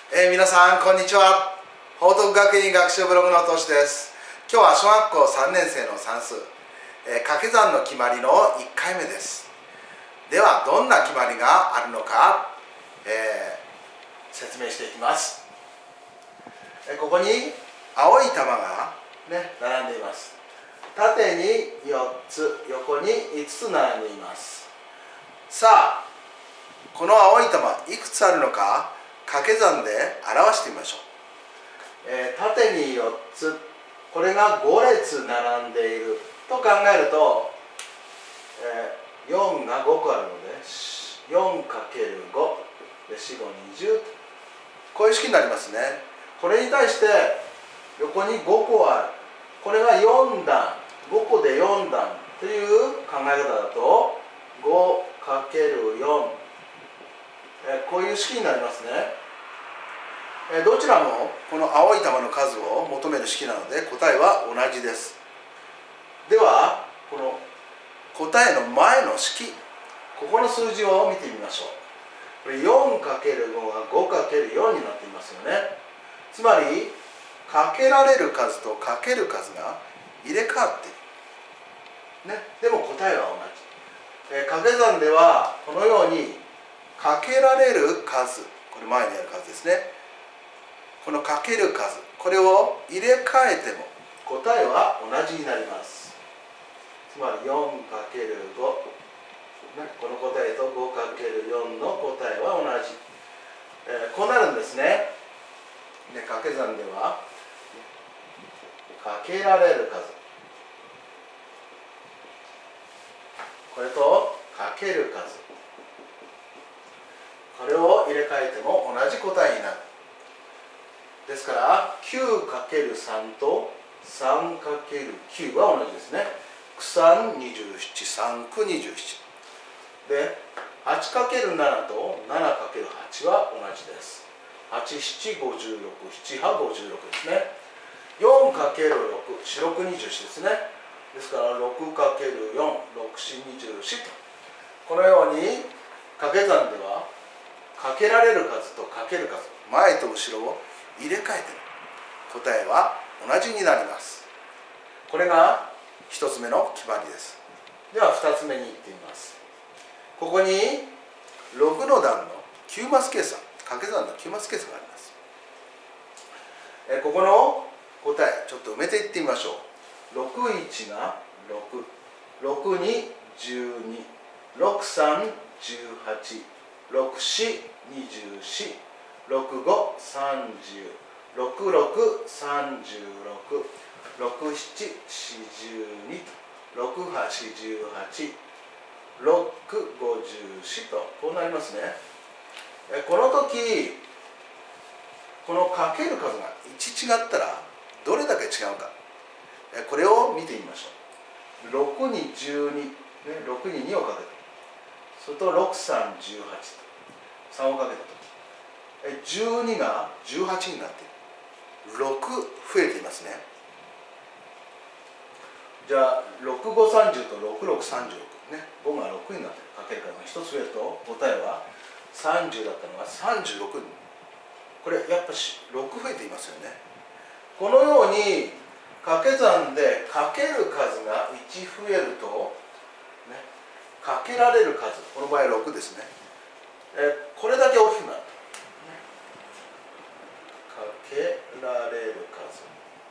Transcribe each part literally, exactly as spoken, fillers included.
えー、皆さんこんにちは。報徳学院学習ブログの投資です。今日は小学校さんねん生の算数、えー、掛け算の決まりのいっかいめです。ではどんな決まりがあるのか、えー、説明していきます。えー、ここに青い玉が、ね、並んでいます。縦によっつ、横にいつつ並んでいます。さあこの青い玉いくつあるのか掛け算で表してみましょう。えー、縦によっつ、これがご列並んでいると考えると、えー、よんがごこあるので よんかけるご でよん、ご、にじゅう、こういう式になりますね。これに対して横にごこある、これがよん段、ごこでよん段という考え方だと ごかけるよん、えー、こういう式になりますね。どちらもこの青い玉の数を求める式なので答えは同じです。ではこの答えの前の式、ここの数字を見てみましょう。これ よんかけるご が ごかけるよん になっていますよね。つまりかけられる数とかける数が入れ替わっている、ね、でも答えは同じ。え掛け算ではこのようにかけられる数、これ前にある数ですね、このかける数、これを入れ替えても答えは同じになります。つまり よんかけるご、この答えと ごかけるよん の答えは同じ、えー、こうなるんですね。で掛け算ではかけられる数、これとかける数、これを入れ替えても同じ答えになる。ですから きゅうかけるさん と さんかけるきゅう は同じですね。くさん、にじゅうなな、さんく、にじゅうなな。で、はちかけるなな と ななかけるはち は同じです。はち、なな、ごじゅうろく、なな、ごじゅうろくですね。よんかけるろく、よん、ろく、にじゅうよんですね。ですから ろくかけるよん、ろく、よん、にじゅうよんと。このように掛け算ではかけられる数とかける数、前と後ろを入れ替えて答えは同じになります。これがひとつめの決まりです。ではふたつめにいってみます。ここにろくの段のきゅうマス計算、掛け算のきゅうマス計算があります。えここの答えちょっと埋めていってみましょう。ろくいちがろく、ろくにじゅうに、ろくさんじゅうはち、ろくし、にじゅうよん、ろくご、さんじゅう、ろくろく、さんじゅうろく、ろくなな、よんじゅうに、ろくはち、じゅうはち、ろくごじゅうよんとこうなりますね。えこの時このかける数がいち違ったらどれだけ違うか、えこれを見てみましょう。ろくにじゅうに、ね、ろくににをかけた、それとろくさんじゅうはちとさんをかけたとじゅうにがじゅうはちになっている。ろく増えていますね。じゃあろくごさんじゅうとろくろくさんじゅうろく、ね、ごがろくになっている。かける数がひとつ増えると答えはさんじゅうだったのがさんじゅうろくに、これやっぱしろく増えていますよね。このように掛け算でかける数がいち増えると、ね、かけられる数、この場合ろくですね、えこれだけ大きくなる。かけられる数、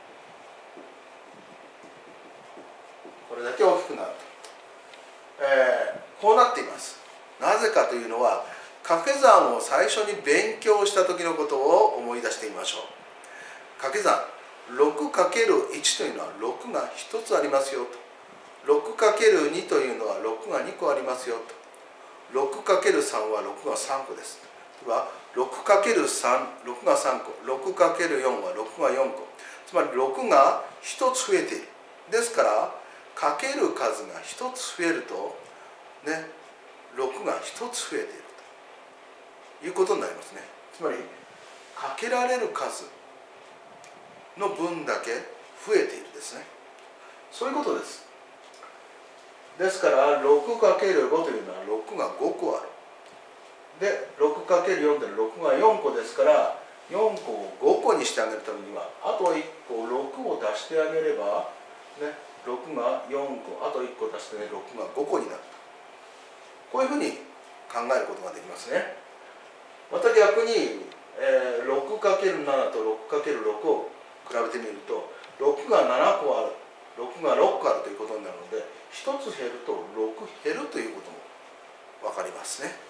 これだけ大きくなる、えー、こうなっています。なぜかというのは掛け算を最初に勉強した時のことを思い出してみましょう。掛け算 ろくかけるいち というのはろくがひとつありますよと、ろくかけるに というのはろくがにこありますよと、ろくかけるさん はろくがさんこです。は ろくかけるさん、ろくがさんこ、ろくかけるよん はろくがよんこ、つまりろくがひとつ増えている。ですからかける数がひとつ増えるとね、ろくがひとつ増えているということになりますね。つまりかけられる数の分だけ増えているですね。そういうことです。ですから ろくかけるご というのはろくがごこある。で ろくかけるよん というのはろくがよんこですから、 よんこをごこにしてあげるためにはあといっころくを足してあげれば、ね、ろくがよんこ、あといっこ足して、ね、ろくがごこになると、こういうふうに考えることができますね。また逆に、えー、ろくかけるなな と ろくかけるろく を比べてみるとろくがななこある、ろくがろっこあるということになるので、ひとつ減るとろく減るということも分かりますね。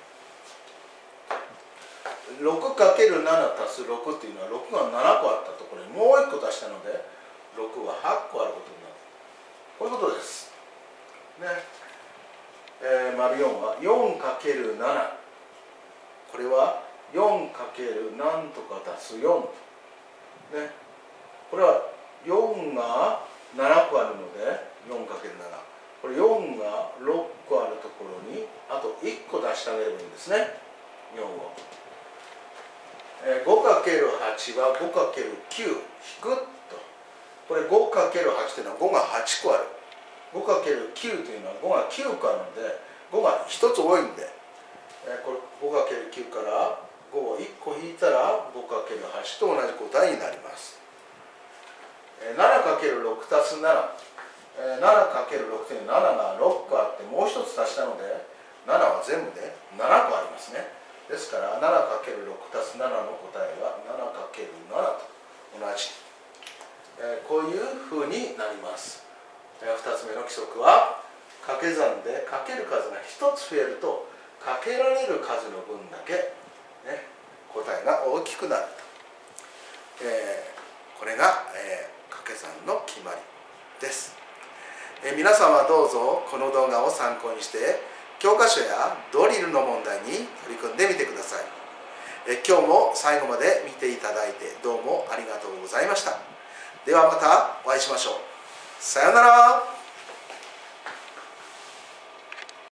ろくかけるなな 足すろくっていうのはろくがななこあったところにもういっこ足したのでろくははっこあることになる。こういうことです。ね。えー、丸よんは よんかけるなな。これは よんかける なんとか足すよん。ね。これはよんがななこあるので よんかけるなな。これよんがろっこあるところにあといっこ出してあげればいいんですね。よんを。ごかけるはち は ごかけるきゅう 引くと、これ ごかけるはち というのはごがはちこある、ごかけるきゅう というのはごがきゅうこあるのでごがひとつ多いんで、これ ごかけるきゅう からごをいっこ引いたら ごかけるはち と同じ答えになります。ななかけるろく 足すなな、ななかけるろく というのはなながろっこあってもうひとつ足したのでななは全部でななこありますね。ですから ななかけるろく 足すななの答えは ななかけるなな と同じ、えー、こういうふうになります。えー、ふたつめの規則は掛け算でかける数がひとつ増えるとかけられる数の分だけ、ね、答えが大きくなると、えー、これが、えー、掛け算の決まりです。えー、皆さんはどうぞこの動画を参考にして教科書やドリルの問題に取り組んでみてください。え今日も最後まで見ていただいてどうもありがとうございました。ではまたお会いしましょう。さようなら。